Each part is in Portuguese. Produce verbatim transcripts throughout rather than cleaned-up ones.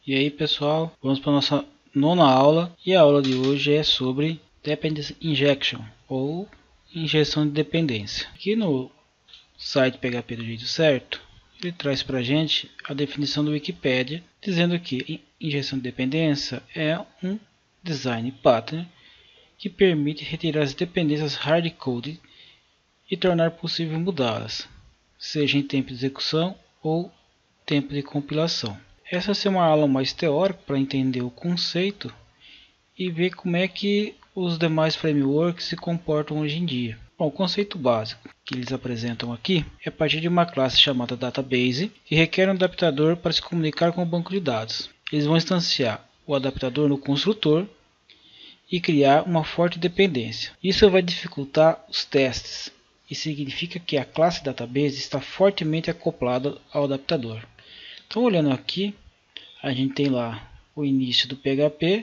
E aí pessoal, vamos para a nossa nona aula, e a aula de hoje é sobre Dependency Injection ou injeção de dependência. Aqui no site P H P do jeito certo, ele traz para a gente a definição do Wikipedia, dizendo que injeção de dependência é um design pattern que permite retirar as dependências hard-coded e tornar possível mudá-las, seja em tempo de execução ou tempo de compilação. Essa vai ser uma aula mais teórica para entender o conceito e ver como é que os demais frameworks se comportam hoje em dia. Bom, o conceito básico que eles apresentam aqui é a partir de uma classe chamada Database, que requer um adaptador para se comunicar com o banco de dados. Eles vão instanciar o adaptador no construtor e criar uma forte dependência. Isso vai dificultar os testes e significa que a classe Database está fortemente acoplada ao adaptador. Então, olhando aqui, a gente tem lá o início do P H P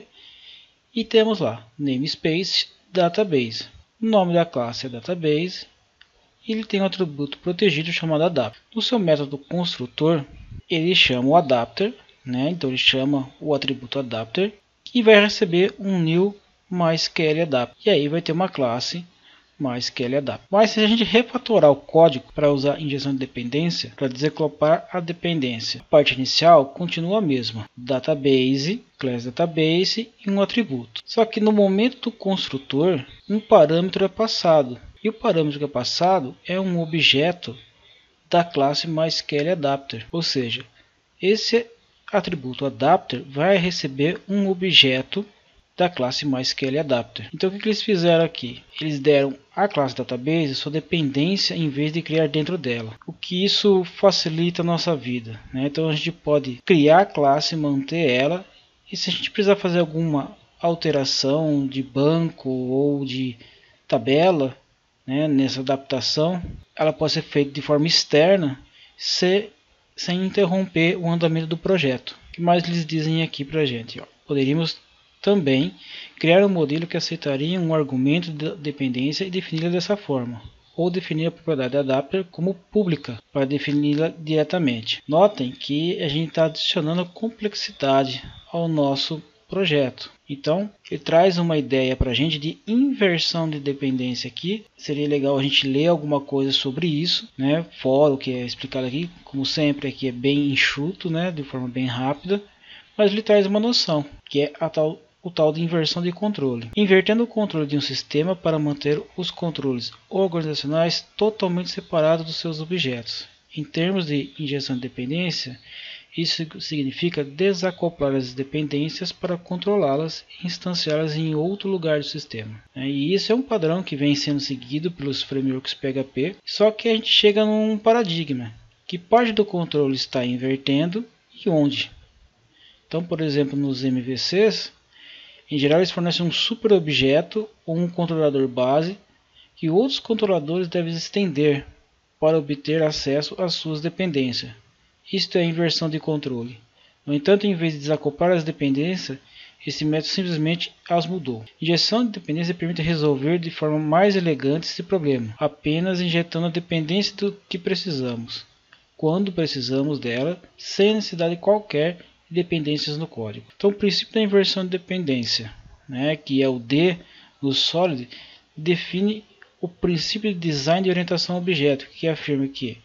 e temos lá namespace database. O nome da classe é database e ele tem um atributo protegido chamado adapter. No seu método construtor, ele chama o adapter, né? Então ele chama o atributo adapter e vai receber um new MySQL adapter. E aí vai ter uma classe MySQL adapter. Mas se a gente refatorar o código para usar injeção de dependência, para desacoplar a dependência, a parte inicial continua a mesma: database, class database e um atributo. Só que no momento do construtor, um parâmetro é passado. E o parâmetro que é passado é um objeto da classe MySQL adapter. Ou seja, esse atributo adapter vai receber um objeto da classe MySQL adapter. Então o que, que eles fizeram aqui? Eles deram à classe database sua dependência em vez de criar dentro dela. O que isso facilita a nossa vida, né? Então a gente pode criar a classe, manter ela, e se a gente precisar fazer alguma alteração de banco ou de tabela, né, nessa adaptação, ela pode ser feita de forma externa, se, sem interromper o andamento do projeto. O que mais eles dizem aqui para a gente? Ó, poderíamos também criar um modelo que aceitaria um argumento de dependência e defini-la dessa forma, ou definir a propriedade adapter como pública para defini-la diretamente. Notem que a gente está adicionando complexidade ao nosso projeto. Então, ele traz uma ideia para a gente de inversão de dependência aqui. Seria legal a gente ler alguma coisa sobre isso, né? Fora o que é explicado aqui, como sempre aqui é bem enxuto, né? De forma bem rápida, mas ele traz uma noção, que é a tal o tal de inversão de controle. Invertendo o controle de um sistema para manter os controles organizacionais totalmente separados dos seus objetos. Em termos de injeção de dependência, isso significa desacoplar as dependências para controlá-las e instanciá-las em outro lugar do sistema. E isso é um padrão que vem sendo seguido pelos frameworks P H P, só que a gente chega num paradigma, que parte do controle está invertendo e onde. Então, por exemplo, nos M V Cs, em geral, eles fornecem um super objeto ou um controlador base que outros controladores devem estender para obter acesso às suas dependências. Isto é a inversão de controle. No entanto, em vez de desacoplar as dependências, esse método simplesmente as mudou. Injeção de dependência permite resolver de forma mais elegante esse problema, apenas injetando a dependência do que precisamos, quando precisamos dela, sem necessidade qualquer dependências no código. Então o princípio da inversão de dependência, né, que é o D no Solid, define o princípio de design de orientação a objeto, que afirma que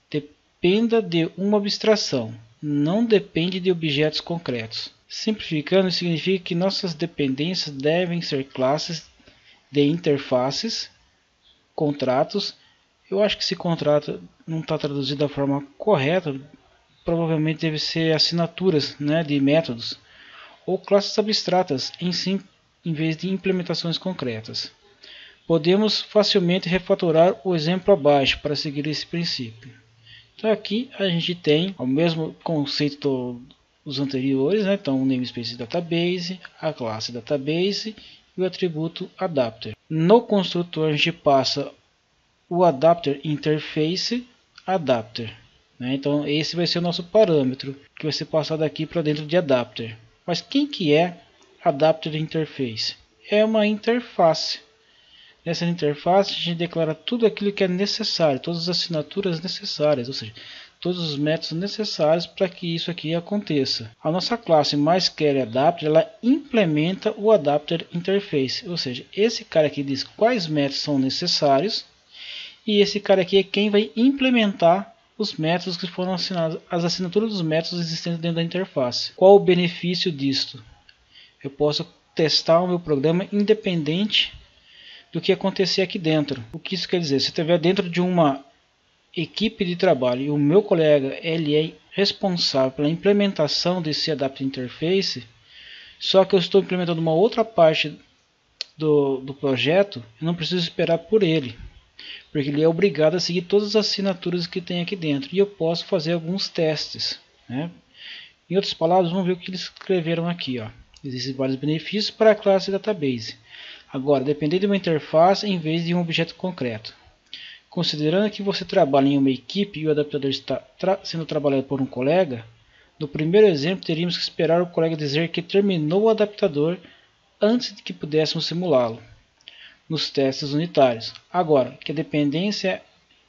dependa de uma abstração, não depende de objetos concretos. Simplificando, significa que nossas dependências devem ser classes de interfaces, contratos. Eu acho que esse contrato não está traduzido da forma correta. Provavelmente deve ser assinaturas, né, de métodos ou classes abstratas em, sim, em vez de implementações concretas. Podemos facilmente refatorar o exemplo abaixo para seguir esse princípio. Então aqui a gente tem o mesmo conceito dos anteriores, né? Então o namespace database, a classe database e o atributo adapter. No construtor a gente passa o adapter interface adapter. Então esse vai ser o nosso parâmetro que vai ser passado aqui para dentro de adapter. Mas quem que é adapter interface? É uma interface. Nessa interface a gente declara tudo aquilo que é necessário, todas as assinaturas necessárias, ou seja, todos os métodos necessários para que isso aqui aconteça. A nossa classe MySQLAdapter, ela implementa o Adapter Interface, ou seja, esse cara aqui diz quais métodos são necessários e esse cara aqui é quem vai implementar os métodos que foram assinados, as assinaturas dos métodos existentes dentro da interface. Qual o benefício disto? Eu posso testar o meu programa independente do que acontecer aqui dentro. O que isso quer dizer? Se eu estiver dentro de uma equipe de trabalho e o meu colega ele é responsável pela implementação desse Adapter Interface, só que eu estou implementando uma outra parte do, do projeto, eu não preciso esperar por ele, porque ele é obrigado a seguir todas as assinaturas que tem aqui dentro e eu posso fazer alguns testes, né? Em outras palavras, vamos ver o que eles escreveram aqui, ó. Existem vários benefícios para a classe Database. Agora, depender de uma interface em vez de um objeto concreto. Considerando que você trabalha em uma equipe e o adaptador está tra sendo trabalhado por um colega, no primeiro exemplo teríamos que esperar o colega dizer que terminou o adaptador antes de que pudéssemos simulá-lo nos testes unitários. Agora, que a dependência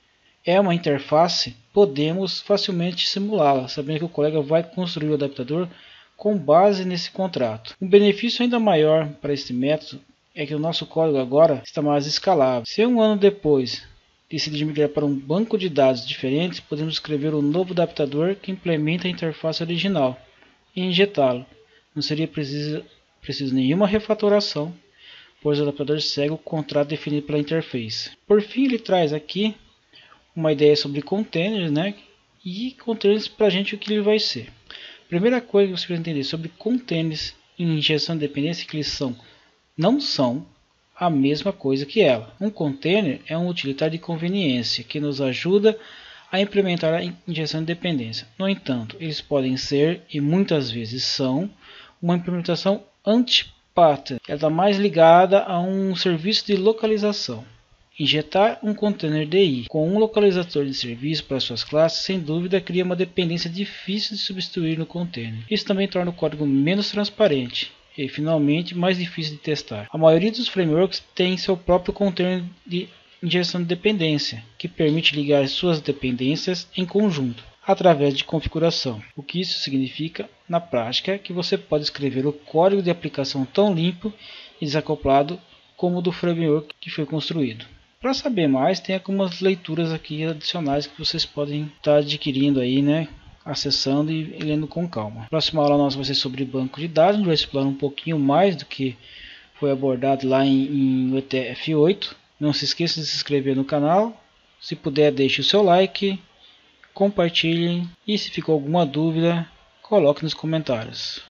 é uma interface, podemos facilmente simulá-la, sabendo que o colega vai construir o adaptador com base nesse contrato. Um benefício ainda maior para este método é que o nosso código agora está mais escalável. Se um ano depois decidir migrar para um banco de dados diferente, podemos escrever um novo adaptador que implementa a interface original e injetá-lo. Não seria preciso, preciso nenhuma refatoração, pois o adaptador segue o contrato definido pela interface. Por fim, ele traz aqui uma ideia sobre containers, né? E containers para a gente o que ele vai ser. Primeira coisa que você precisa entender sobre containers e injeção de dependência é que eles são, não são a mesma coisa que ela. Um container é um utilitário de conveniência que nos ajuda a implementar a injeção de dependência. No entanto, eles podem ser, e muitas vezes são, uma implementação anti-pattern. Ela está mais ligada a um serviço de localização. Injetar um container D I com um localizador de serviço para suas classes, sem dúvida, cria uma dependência difícil de substituir no container. Isso também torna o código menos transparente e, finalmente, mais difícil de testar. A maioria dos frameworks tem seu próprio container de injeção de dependência, que permite ligar suas dependências em conjunto, através de configuração. O que isso significa, na prática, é que você pode escrever o código de aplicação tão limpo e desacoplado como o do framework que foi construído. Para saber mais, tem algumas leituras aqui adicionais que vocês podem estar adquirindo aí, né? Acessando e lendo com calma. A próxima aula nossa vai ser sobre banco de dados, a gente vai explorar um pouquinho mais do que foi abordado lá em, em U T F oito. Não se esqueça de se inscrever no canal, se puder deixe o seu like, compartilhem e se ficou alguma dúvida, coloque nos comentários.